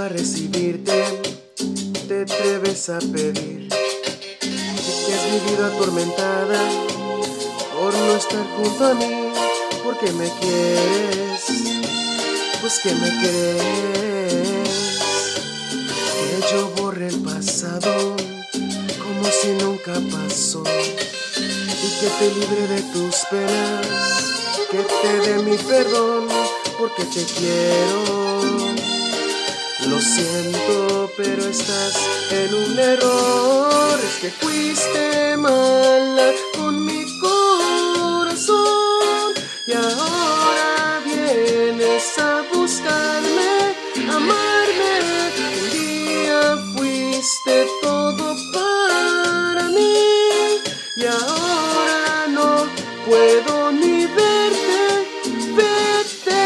a recibirte, te atreves a pedir que has vivido atormentada por no estar junto a mí, porque me quieres, pues que me crees, que yo borre el pasado como si nunca pasó, y que te libre de tus penas, que te dé mi perdón, porque te quiero. Lo siento, pero estás en un error. Es que fuiste mala con mi corazón y ahora vienes a buscarme, amarme. Un día fuiste todo para mí y ahora no puedo ni verte, vete.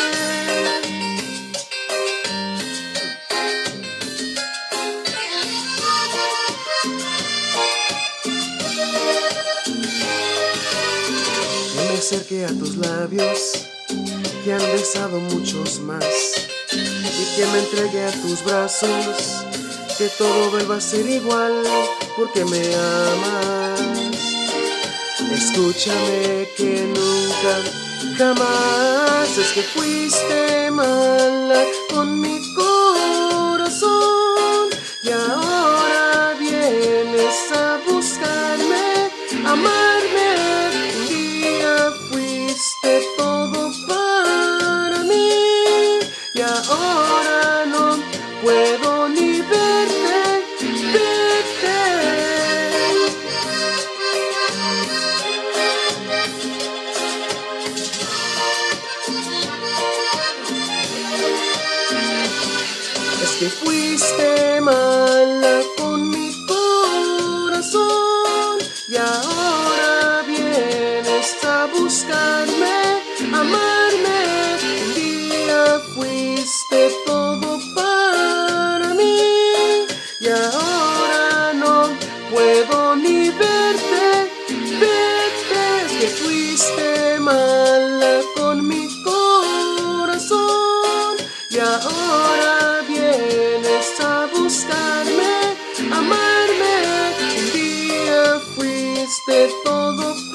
Que me acerque a tus labios, que han besado muchos más, y que me entregue a tus brazos, que todo vuelva a ser igual, porque me amas. Escúchame que nunca, jamás, es que fuiste mala con mi corazón y ahora vienes a buscarme, amarme. Un día fuiste todo para mí y ahora no puedo ni verte, vete. Es que fuiste mala con mi corazón y ahora vienes a buscarme, amarme. Un día fuiste todo para mí y ahora no puedo ni verte, vete. Es que fuiste mala con mi corazón y ahora vienes a buscarme, amarme. Un día fuiste todo